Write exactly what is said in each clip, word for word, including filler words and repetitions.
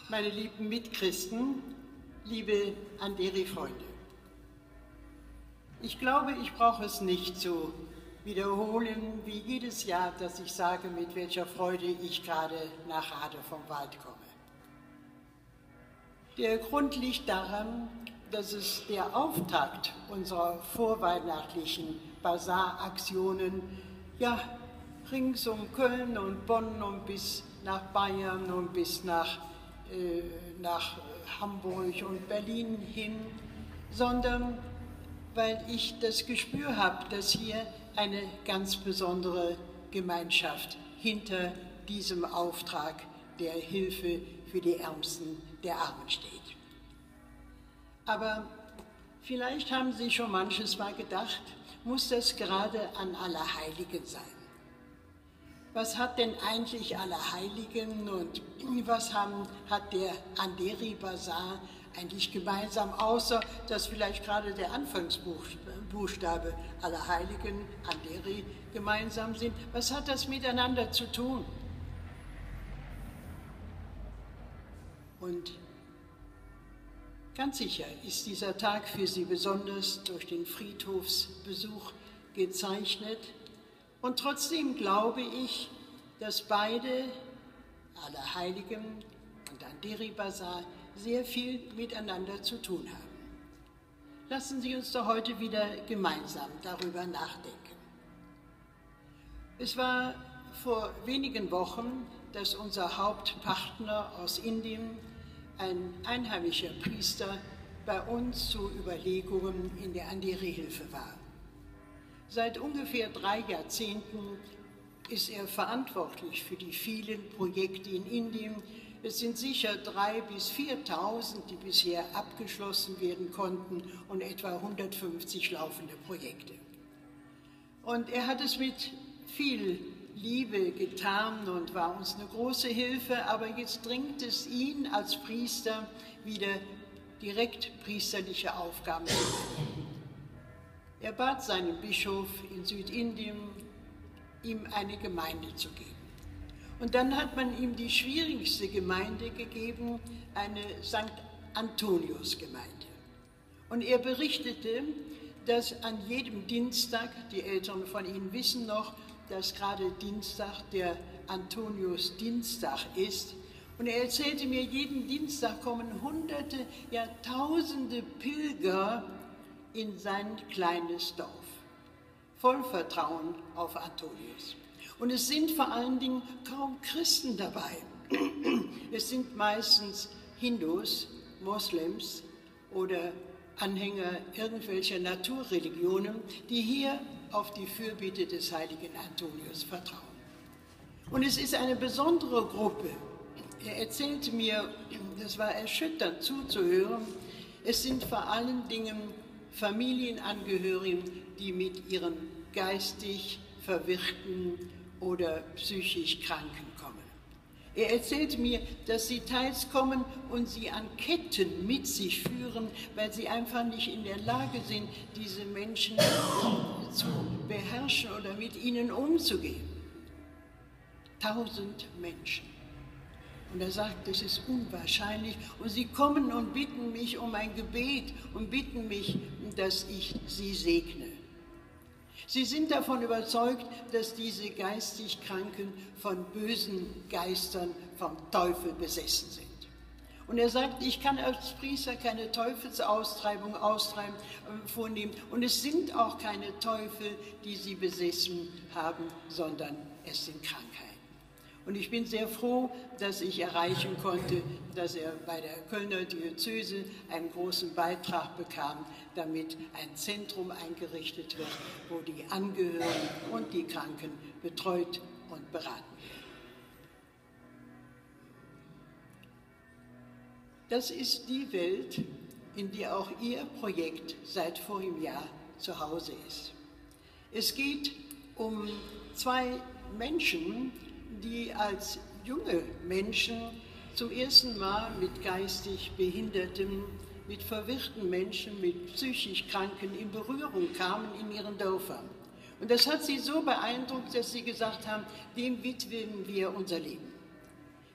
Meine lieben Mitchristen, liebe Anderi-Freunde, ich glaube, ich brauche es nicht zu wiederholen, wie jedes Jahr, dass ich sage, mit welcher Freude ich gerade nach Rade vom Wald komme. Der Grund liegt daran, dass es der Auftakt unserer vorweihnachtlichen Basaraktionen ja rings um Köln und Bonn und bis nach Bayern und bis nach, äh, nach Hamburg und Berlin hin, sondern weil ich das Gespür habe, dass hier eine ganz besondere Gemeinschaft hinter diesem Auftrag der Hilfe für die Ärmsten der Armen steht. Aber vielleicht haben Sie schon manches Mal gedacht, muss das gerade an Allerheiligen sein? Was hat denn eigentlich Allerheiligen und was haben, hat der Anderi Basar eigentlich gemeinsam, außer dass vielleicht gerade der Anfangsbuchstabe Allerheiligen, Anderi, gemeinsam sind? Was hat das miteinander zu tun? Und ganz sicher ist dieser Tag für Sie besonders durch den Friedhofsbesuch gezeichnet. Und trotzdem glaube ich, dass beide, Allerheiligen und Anderi Basar, sehr viel miteinander zu tun haben. Lassen Sie uns doch heute wieder gemeinsam darüber nachdenken. Es war vor wenigen Wochen, dass unser Hauptpartner aus Indien, ein einheimischer Priester, bei uns zu Überlegungen in der Anderi-Hilfe war. Seit ungefähr drei Jahrzehnten ist er verantwortlich für die vielen Projekte in Indien. Es sind sicher dreitausend bis viertausend, die bisher abgeschlossen werden konnten, und etwa hundertfünfzig laufende Projekte. Und er hat es mit viel Liebe getan und war uns eine große Hilfe, aber jetzt dringt es ihn als Priester wieder direkt priesterliche Aufgaben zu übernehmen. Er bat seinen Bischof in Südindien, ihm eine Gemeinde zu geben. Und dann hat man ihm die schwierigste Gemeinde gegeben, eine Sankt Antonius-Gemeinde. Und er berichtete, dass an jedem Dienstag, die Älteren von Ihnen wissen noch, dass gerade Dienstag der Antonius-Dienstag ist. Und er erzählte mir, jeden Dienstag kommen Hunderte, ja Tausende Pilger in sein kleines Dorf, voll Vertrauen auf Antonius. Und es sind vor allen Dingen kaum Christen dabei. Es sind meistens Hindus, Moslems oder Anhänger irgendwelcher Naturreligionen, die hier auf die Fürbitte des heiligen Antonius vertrauen. Und es ist eine besondere Gruppe. Er erzählte mir, das war erschütternd zuzuhören, es sind vor allen Dingen Familienangehörigen, die mit ihren geistig Verwirrten oder psychisch Kranken kommen. Er erzählte mir, dass sie teils kommen und sie an Ketten mit sich führen, weil sie einfach nicht in der Lage sind, diese Menschen zu beherrschen oder mit ihnen umzugehen. Tausend Menschen. Und er sagt, das ist unwahrscheinlich. Und sie kommen und bitten mich um ein Gebet und bitten mich, dass ich sie segne. Sie sind davon überzeugt, dass diese geistig Kranken von bösen Geistern vom Teufel besessen sind. Und er sagt, ich kann als Priester keine Teufelsaustreibung austreiben, äh, vornehmen. Und es sind auch keine Teufel, die sie besessen haben, sondern es sind Krankheiten. Und ich bin sehr froh, dass ich erreichen konnte, dass er bei der Kölner Diözese einen großen Beitrag bekam, damit ein Zentrum eingerichtet wird, wo die Angehörigen und die Kranken betreut und beraten werden. Das ist die Welt, in der auch Ihr Projekt seit vorigem Jahr zu Hause ist. Es geht um zwei Menschen, die als junge Menschen zum ersten Mal mit geistig Behinderten, mit verwirrten Menschen, mit psychisch Kranken in Berührung kamen in ihren Dörfern. Und das hat sie so beeindruckt, dass sie gesagt haben, dem widmen wir unser Leben.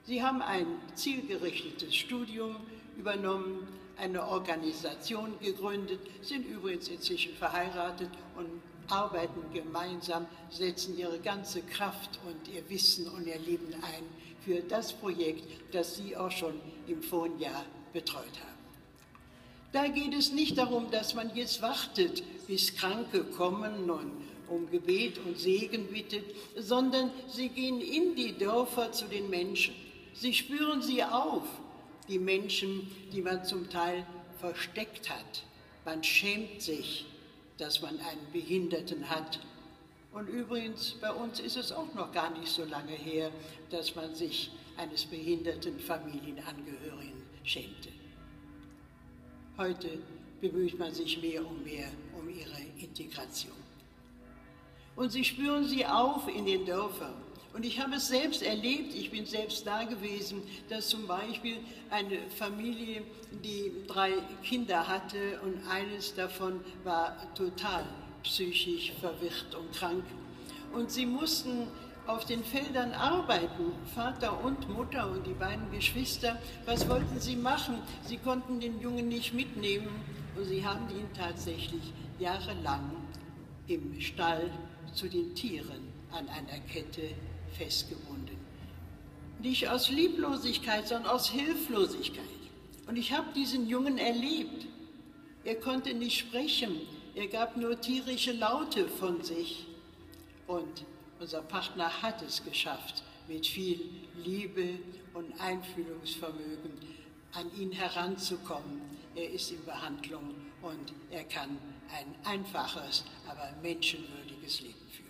Sie haben ein zielgerichtetes Studium übernommen, eine Organisation gegründet, sind übrigens inzwischen verheiratet und arbeiten gemeinsam, setzen ihre ganze Kraft und ihr Wissen und ihr Leben ein für das Projekt, das Sie auch schon im Vorjahr betreut haben. Da geht es nicht darum, dass man jetzt wartet, bis Kranke kommen und um Gebet und Segen bittet, sondern sie gehen in die Dörfer zu den Menschen. Sie spüren sie auf, die Menschen, die man zum Teil versteckt hat. Man schämt sich, dass man einen Behinderten hat. Und übrigens, bei uns ist es auch noch gar nicht so lange her, dass man sich eines behinderten Familienangehörigen schämte. Heute bemüht man sich mehr und mehr um ihre Integration. Und sie spüren sie auf in den Dörfern. Und ich habe es selbst erlebt, ich bin selbst da gewesen, dass zum Beispiel eine Familie, die drei Kinder hatte und eines davon war total psychisch verwirrt und krank. Und sie mussten auf den Feldern arbeiten, Vater und Mutter und die beiden Geschwister. Was wollten sie machen? Sie konnten den Jungen nicht mitnehmen und sie haben ihn tatsächlich jahrelang im Stall zu den Tieren an einer Kette festgebunden. Nicht aus Lieblosigkeit, sondern aus Hilflosigkeit. Und ich habe diesen Jungen erlebt. Er konnte nicht sprechen, er gab nur tierische Laute von sich. Und unser Partner hat es geschafft, mit viel Liebe und Einfühlungsvermögen an ihn heranzukommen. Er ist in Behandlung und er kann ein einfaches, aber menschenwürdiges Leben führen.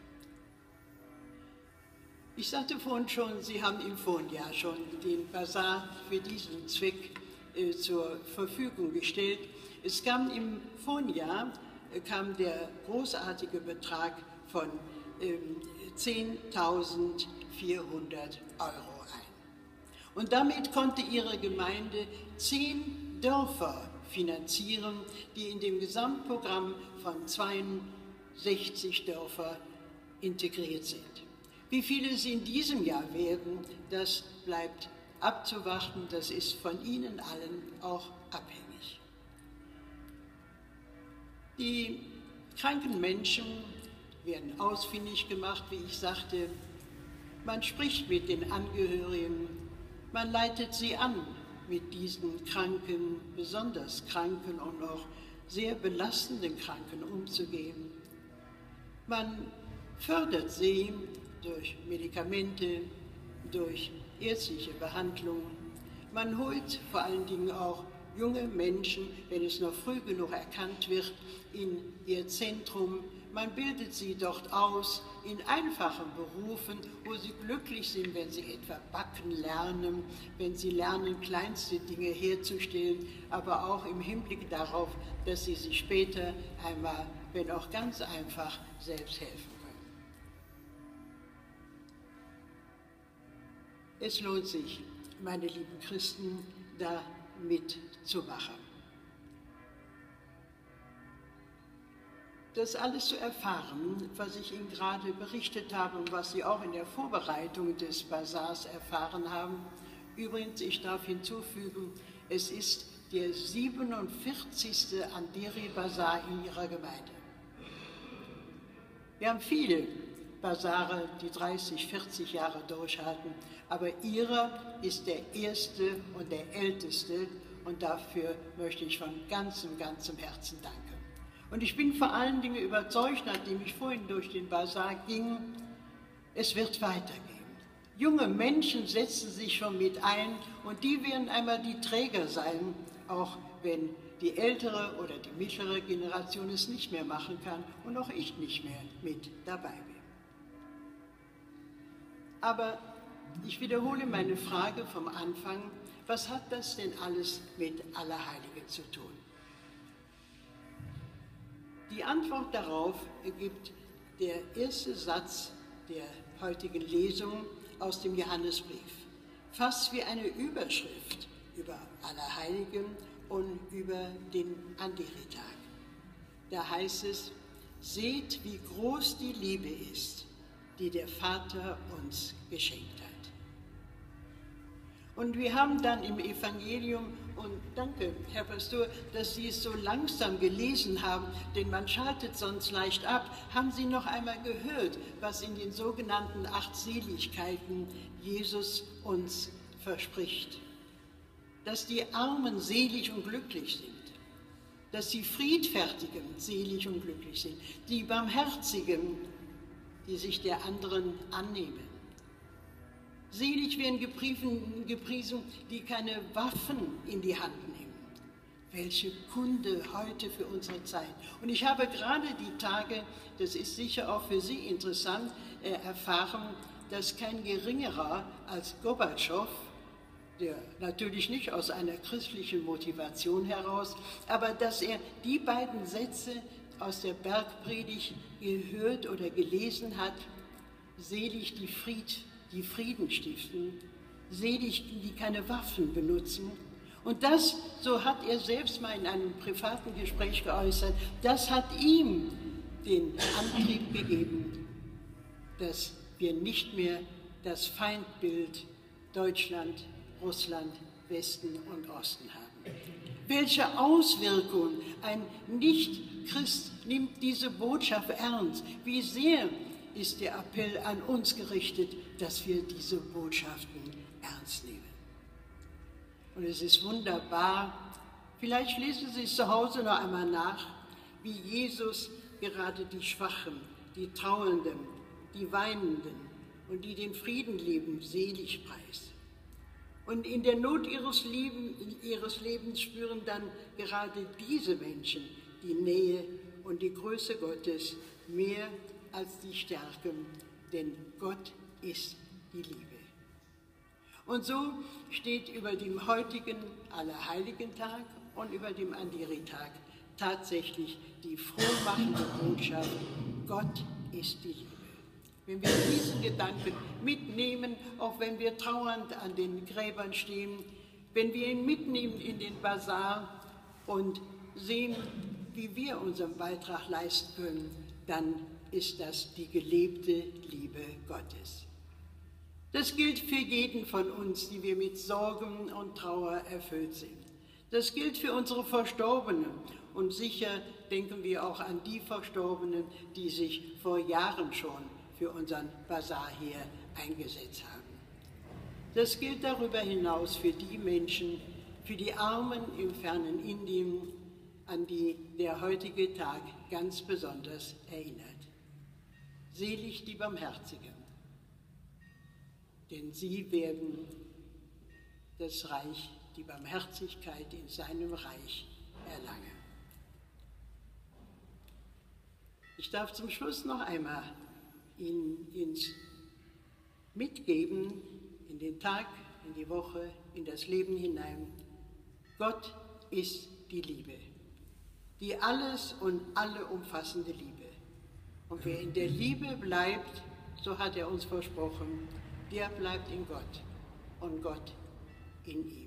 Ich sagte vorhin schon, Sie haben im Vorjahr schon den Basar für diesen Zweck äh, zur Verfügung gestellt. Es kam im Vorjahr äh, kam der großartige Betrag von äh, zehntausendvierhundert Euro ein. Und damit konnte Ihre Gemeinde zehn Dörfer finanzieren, die in dem Gesamtprogramm von zweiundsechzig Dörfern integriert sind. Wie viele es in diesem Jahr werden, das bleibt abzuwarten, das ist von Ihnen allen auch abhängig. Die kranken Menschen werden ausfindig gemacht, wie ich sagte. Man spricht mit den Angehörigen, man leitet sie an, mit diesen Kranken, besonders Kranken und auch sehr belastenden Kranken umzugehen. Man fördert sie durch Medikamente, durch ärztliche Behandlung. Man holt vor allen Dingen auch junge Menschen, wenn es noch früh genug erkannt wird, in ihr Zentrum. Man bildet sie dort aus in einfachen Berufen, wo sie glücklich sind, wenn sie etwa backen lernen, wenn sie lernen, kleinste Dinge herzustellen, aber auch im Hinblick darauf, dass sie sich später einmal, wenn auch ganz einfach, selbst helfen können. Es lohnt sich, meine lieben Christen, da mitzumachen. Das alles zu erfahren, was ich Ihnen gerade berichtet habe und was Sie auch in der Vorbereitung des Basars erfahren haben. Übrigens, ich darf hinzufügen, es ist der siebenundvierzigste Andiri-Basar in Ihrer Gemeinde. Wir haben viele Basare, die dreißig, vierzig Jahre durchhalten, aber Ihrer ist der erste und der älteste und dafür möchte ich von ganzem, ganzem Herzen danken. Und ich bin vor allen Dingen überzeugt, nachdem ich vorhin durch den Basar ging, es wird weitergehen. Junge Menschen setzen sich schon mit ein und die werden einmal die Träger sein, auch wenn die ältere oder die mittlere Generation es nicht mehr machen kann und auch ich nicht mehr mit dabei bin. Aber ich wiederhole meine Frage vom Anfang, was hat das denn alles mit Allerheiligen zu tun? Die Antwort darauf gibt der erste Satz der heutigen Lesung aus dem Johannesbrief, fast wie eine Überschrift über Allerheiligen und über den Andiri-Tag. Da heißt es, seht, wie groß die Liebe ist, die der Vater uns geschenkt hat. Und wir haben dann im Evangelium, und danke, Herr Pastor, dass Sie es so langsam gelesen haben, denn man schaltet sonst leicht ab, haben Sie noch einmal gehört, was in den sogenannten acht Seligkeiten Jesus uns verspricht. Dass die Armen selig und glücklich sind, dass die Friedfertigen selig und glücklich sind, die Barmherzigen, die sich der anderen annehmen. Selig werden gepriesen, gepriesen, die keine Waffen in die Hand nehmen. Welche Kunde heute für unsere Zeit. Und ich habe gerade die Tage, das ist sicher auch für Sie interessant, äh, erfahren, dass kein Geringerer als Gorbatschow, der natürlich nicht aus einer christlichen Motivation heraus, aber dass er die beiden Sätze aus der Bergpredigt gehört oder gelesen hat: Selig die Fried, die Frieden stiften, selig die, die keine Waffen benutzen. Und das, so hat er selbst mal in einem privaten Gespräch geäußert, das hat ihm den Antrieb gegeben, dass wir nicht mehr das Feindbild Deutschland, Russland, Westen und Osten haben. Welche Auswirkungen ein Nicht-Christ nimmt diese Botschaft ernst? Wie sehr ist der Appell an uns gerichtet, dass wir diese Botschaften ernst nehmen? Und es ist wunderbar, vielleicht lesen Sie es zu Hause noch einmal nach, wie Jesus gerade die Schwachen, die Trauernden, die Weinenden und die den Frieden leben, selig preist. Und in der Not ihres, Leben, ihres Lebens spüren dann gerade diese Menschen die Nähe und die Größe Gottes mehr als die Stärke, denn Gott ist die Liebe. Und so steht über dem heutigen Allerheiligen-Tag und über dem Andiri-Tag tatsächlich die frohmachende Botschaft: Gott ist die Liebe. Wenn wir diesen Gedanken mitnehmen, auch wenn wir trauernd an den Gräbern stehen, wenn wir ihn mitnehmen in den Basar und sehen, wie wir unseren Beitrag leisten können, dann ist das die gelebte Liebe Gottes. Das gilt für jeden von uns, die wir mit Sorgen und Trauer erfüllt sind. Das gilt für unsere Verstorbenen und sicher denken wir auch an die Verstorbenen, die sich vor Jahren schon für unseren Basar hier eingesetzt haben. Das gilt darüber hinaus für die Menschen, für die Armen im fernen Indien, an die der heutige Tag ganz besonders erinnert. Selig die Barmherzigen, denn sie werden das Reich, die Barmherzigkeit in seinem Reich erlangen. Ich darf zum Schluss noch einmal Ihnen ins mitgeben, in den Tag, in die Woche, in das Leben hinein. Gott ist die Liebe, die alles und alle umfassende Liebe. Und wer in der Liebe bleibt, so hat er uns versprochen, der bleibt in Gott und Gott in ihm.